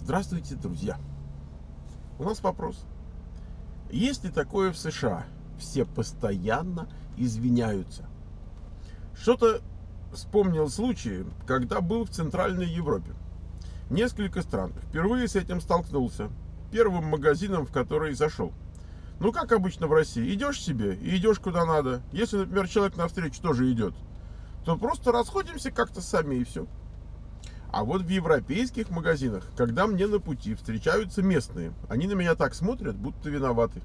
Здравствуйте, друзья! У нас вопрос. Есть ли такое в США? Все постоянно извиняются. Что-то вспомнил случай, когда был в Центральной Европе. Несколько стран. Впервые с этим столкнулся. Первым магазином, в который зашел. Ну, как обычно в России. Идешь себе и идешь куда надо. Если, например, человек навстречу тоже идет, то просто расходимся как-то сами и все. А вот в европейских магазинах, когда мне на пути встречаются местные, они на меня так смотрят, будто виноваты.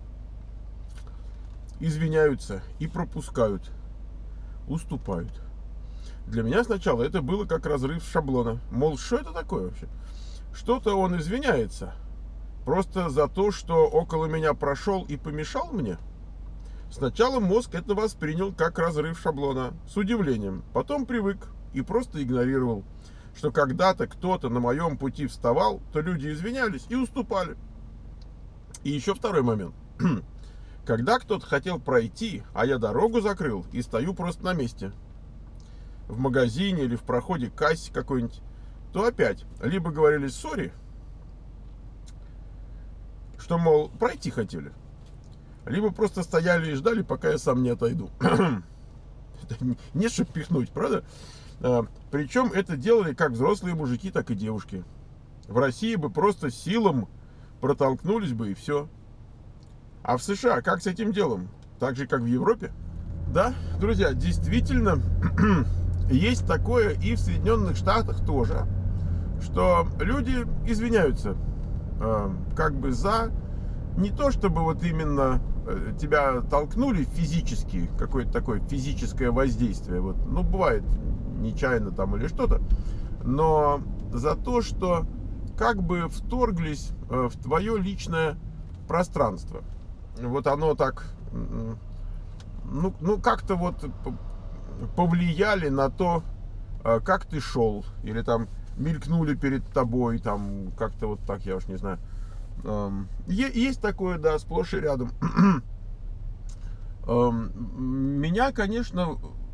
Извиняются и пропускают, уступают. Для меня сначала это было как разрыв шаблона. Мол, что это такое вообще? Что-то он извиняется просто за то, что около меня прошел и помешал мне. Сначала мозг это воспринял как разрыв шаблона с удивлением, потом привык и просто игнорировал, что когда-то кто-то на моем пути вставал, то люди извинялись и уступали. И еще второй момент. Когда кто-то хотел пройти, а я дорогу закрыл и стою просто на месте, в магазине или в проходе кассе какой-нибудь, то опять либо говорили «сори», что, мол, пройти хотели, либо просто стояли и ждали, пока я сам не отойду. Не чтоб пихнуть, правда? Причем это делали как взрослые мужики, так и девушки. В России бы просто силом протолкнулись бы и все. А в США как с этим делом? Так же, как в Европе? Да, друзья, действительно, есть такое и в Соединенных Штатах тоже, что люди извиняются как бы за не то, чтобы вот именно тебя толкнули физически, какое-то такое физическое воздействие, вот, ну, бывает нечаянно там или что-то, но за то, что как бы вторглись в твое личное пространство. Вот оно так, ну как-то вот повлияли на то, как ты шел, или там мелькнули перед тобой, там как-то вот так, я уж не знаю. Есть такое, да, сплошь и рядом. Меня, конечно,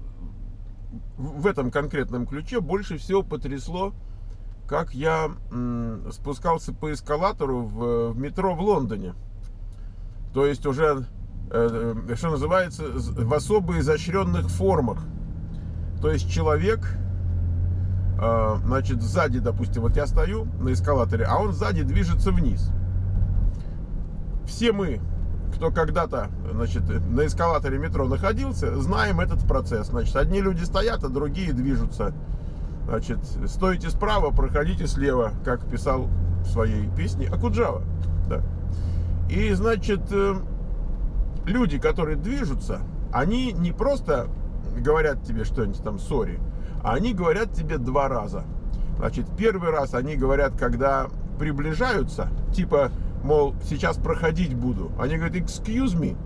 в этом конкретном ключе больше всего потрясло, как я спускался по эскалатору в метро в Лондоне. То есть уже, что называется, в особо изощренных формах. То есть человек, значит, сзади, допустим, вот я стою на эскалаторе, а он сзади движется вниз. Все мы, кто когда-то, значит, на эскалаторе метро находился, знаем этот процесс. Значит, одни люди стоят, а другие движутся. Значит, стойте справа, проходите слева, как писал в своей песне Окуджава. Да. И, значит, люди, которые движутся, они не просто говорят тебе что-нибудь там «сори», а они говорят тебе два раза. Значит, первый раз они говорят, когда приближаются, типа, мол, сейчас проходить буду. Они говорят «excuse me».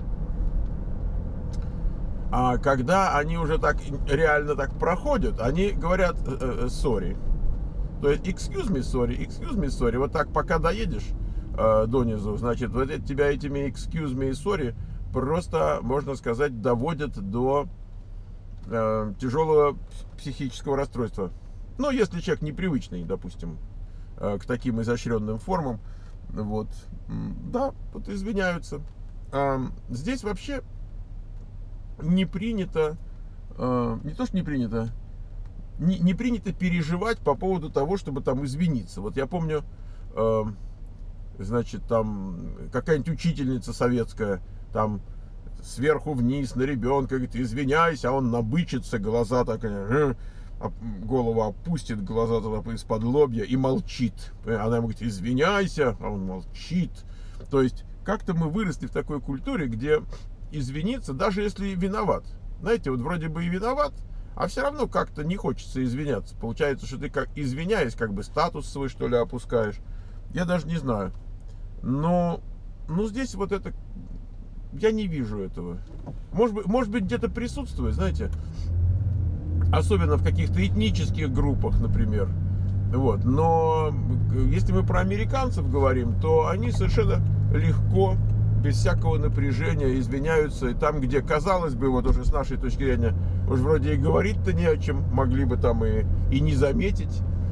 А когда они уже так реально так проходят, они говорят «sorry». То есть «excuse me, sorry». Вот так, пока доедешь донизу, значит, вот тебя этими «excuse me» и «sorry» просто, можно сказать, доводят до тяжелого психического расстройства. Ну, если человек непривычный, допустим, к таким изощренным формам, вот, да, вот извиняются. Здесь вообще не принято, не то что не принято, не принято переживать по поводу того, чтобы там извиниться. Вот я помню, значит, там какая-нибудь учительница советская, там сверху вниз на ребенка говорит: извиняйся, а он набычится, глаза так, голову опустит, глаза из-под лобья и молчит. Она ему говорит: извиняйся, а он молчит. То есть как-то мы выросли в такой культуре, где извиниться, даже если виноват. Знаете, вот вроде бы и виноват, а все равно как-то не хочется извиняться. Получается, что ты, как извиняясь, как бы статус свой, что ли, опускаешь. Я даже не знаю. Но здесь вот это, я не вижу этого. Может быть где-то присутствует, знаете, особенно в каких-то этнических группах, например. Вот. Но если мы про американцев говорим, то они совершенно легко, без всякого напряжения извиняются. И там, где, казалось бы, вот уже с нашей точки зрения, уж вроде и говорить-то не о чем, могли бы там и не заметить.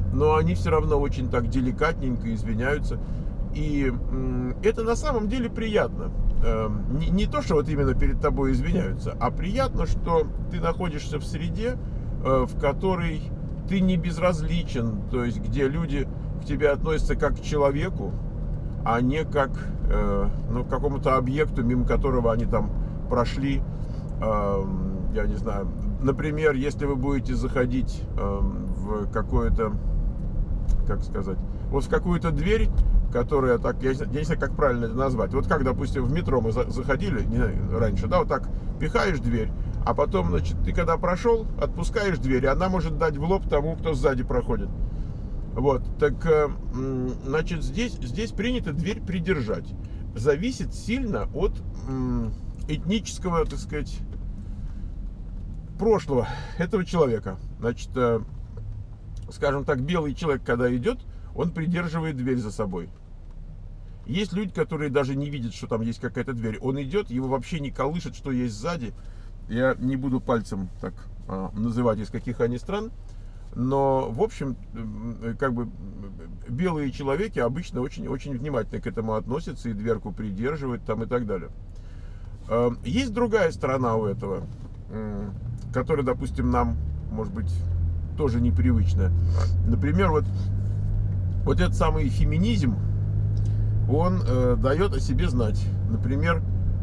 но они все равно очень так деликатненько извиняются. И это на самом деле приятно. Не то, что вот именно перед тобой извиняются, а приятно, что ты находишься в среде, в которой ты не безразличен, то есть где люди к тебе относятся как к человеку, а не как к какому-то объекту, мимо которого они там прошли. Я не знаю, например, если вы будете заходить в какое-то, как сказать, вот в какую-то дверь, которая так, я не знаю, как правильно это назвать. Вот как, допустим, в метро мы заходили не знаю, раньше, да, вот так пихаешь дверь, а потом, значит, ты когда прошел, отпускаешь дверь, и она может дать в лоб тому, кто сзади проходит. Вот, так, значит, здесь принято дверь придержать. Зависит сильно от этнического, так сказать, прошлого этого человека. Значит, скажем так, белый человек, когда идет, он придерживает дверь за собой. Есть люди, которые даже не видят, что там есть какая-то дверь. Он идет, его вообще не колышет, что есть сзади. Я не буду пальцем так называть, из каких они стран. Но, в общем, как бы белые человеки обычно очень внимательно к этому относятся и дверку придерживают там и так далее. Есть другая сторона у этого, которая, допустим, нам, может быть, тоже непривычная. Например, вот этот самый феминизм, он дает о себе знать. Например,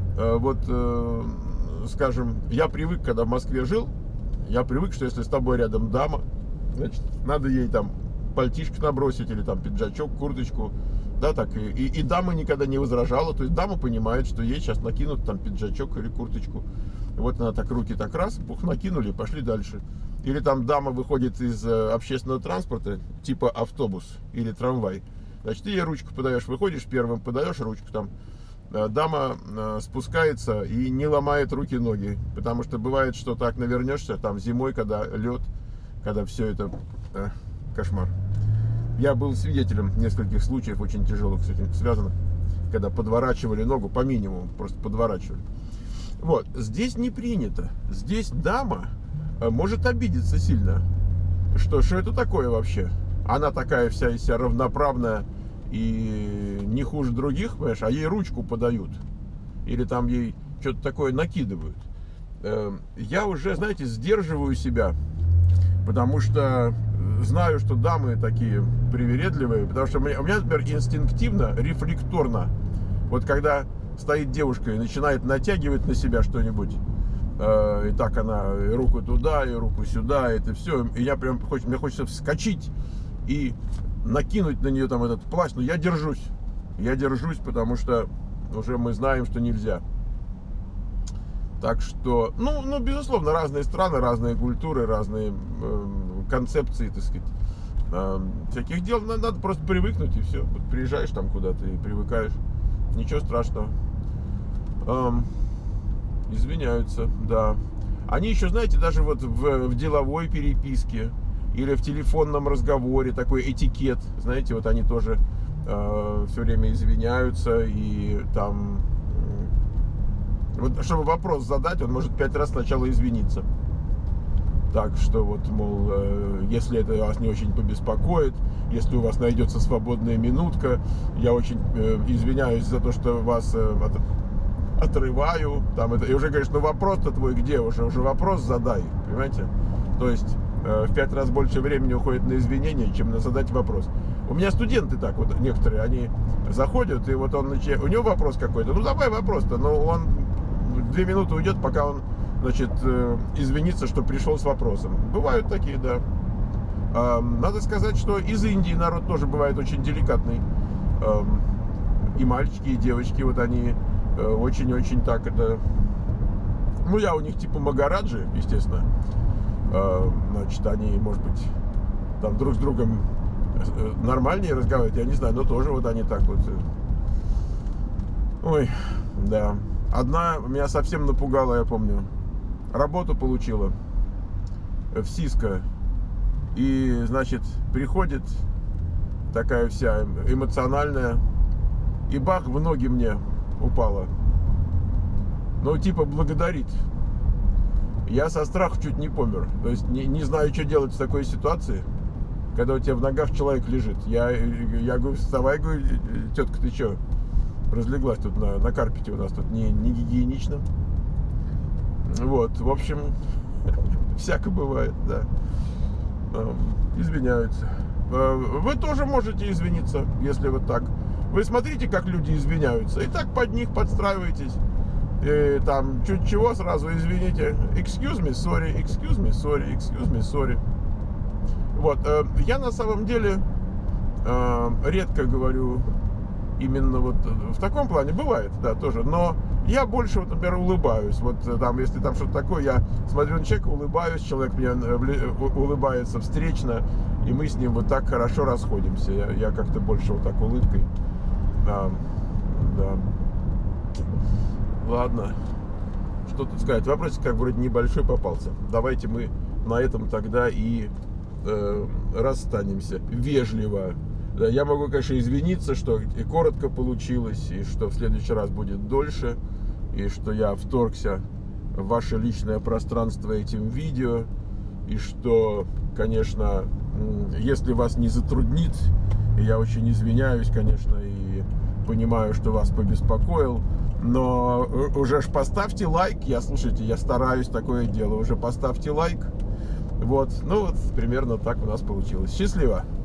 скажем, я привык, когда в Москве жил, я привык, что если с тобой рядом дама, значит, надо ей там пальтишко набросить или там пиджачок, курточку, да, так, и дама никогда не возражала, то есть дама понимает, что ей сейчас накинут там пиджачок или курточку, вот она так, руки так раз, пух, накинули, пошли дальше. Или там дама выходит из общественного транспорта, типа автобус или трамвай, значит, ты ей ручку подаешь, выходишь первым, подаешь ручку, там, дама спускается и не ломает руки-ноги, потому что бывает, что так навернешься, там, зимой, когда лед, когда все это кошмар. Я был свидетелем нескольких случаев, очень тяжелых с этим связанных, когда подворачивали ногу, по минимуму, просто подворачивали. Вот, здесь не принято. Здесь дама может обидеться сильно. Что это такое вообще? Она такая вся из себя равноправная и не хуже других, понимаешь, а ей ручку подают. Или там ей что-то такое накидывают. Я уже, знаете, сдерживаю себя, потому что знаю, что дамы такие привередливые, потому что у меня, например, инстинктивно, рефлекторно, вот когда стоит девушка и начинает натягивать на себя что-нибудь, и так она и руку туда, и руку сюда, это все, и мне хочется вскочить и накинуть на нее там этот плащ, но я держусь, потому что уже мы знаем, что нельзя. Так что, безусловно, разные страны, разные культуры, разные концепции, так сказать, всяких дел. Надо просто привыкнуть, и все. Вот приезжаешь там куда-то и привыкаешь. Ничего страшного. Извиняются, да. Они еще, знаете, даже вот в деловой переписке или в телефонном разговоре, такой этикет, знаете, вот они тоже все время извиняются, и там... Вот, чтобы вопрос задать, он может 5 раз сначала извиниться. Так что вот, мол, если это вас не очень побеспокоит, если у вас найдется свободная минутка, я очень извиняюсь за то, что вас отрываю. Там это, и уже говоришь, вопрос-то твой где? Уже вопрос задай, понимаете? То есть в 5 раз больше времени уходит на извинения, чем на задать вопрос. У меня студенты так вот, некоторые, они заходят, и вот у него вопрос какой-то, давай вопрос-то, но он 2 минуты уйдет, пока он, значит, извинится, что пришел с вопросом. Бывают такие, да. Надо сказать, что из Индии народ тоже бывает очень деликатный. И мальчики, и девочки, вот они очень-очень так это... я у них типа Магараджи, естественно. Значит, они, может быть, там друг с другом нормальнее разговаривают, я не знаю, но тоже вот они так вот... Ой, да. Одна меня совсем напугала, я помню. Работу получила в Cisco. И, значит, приходит такая вся эмоциональная. И бах, в ноги мне упала. Типа благодарит. Я со страху чуть не помер. То есть не знаю, что делать в такой ситуации. когда у тебя в ногах человек лежит. Я говорю, вставай, говорю, тетка, ты что, разлеглась тут на карпете у нас, тут не гигиенично. Вот, в общем, всяко бывает, да. Извиняются. Вы тоже можете извиниться, если вот так. Вы смотрите, как люди извиняются, и так под них подстраиваетесь. И там чуть чего сразу извините. Excuse me, sorry, excuse me, sorry, excuse me, sorry. Вот, я на самом деле редко говорю именно вот в таком плане, бывает, да, тоже, но я больше, вот, например, улыбаюсь, вот там, если там что-то такое, я смотрю на человека, улыбаюсь, человек мне улыбается встречно, и мы с ним вот так хорошо расходимся, я как-то больше вот так улыбкой, да. Ладно, что тут сказать, вопросик как вроде небольшой попался, давайте мы на этом тогда и расстанемся вежливо. Да, я могу, конечно, извиниться, что и коротко получилось, и что в следующий раз будет дольше, и что я вторгся в ваше личное пространство этим видео, и что, конечно, если вас не затруднит, я очень извиняюсь, конечно, и понимаю, что вас побеспокоил, но уже ж поставьте лайк, слушайте, я стараюсь такое дело, уже поставьте лайк. Вот, ну вот примерно так у нас получилось. Счастливо!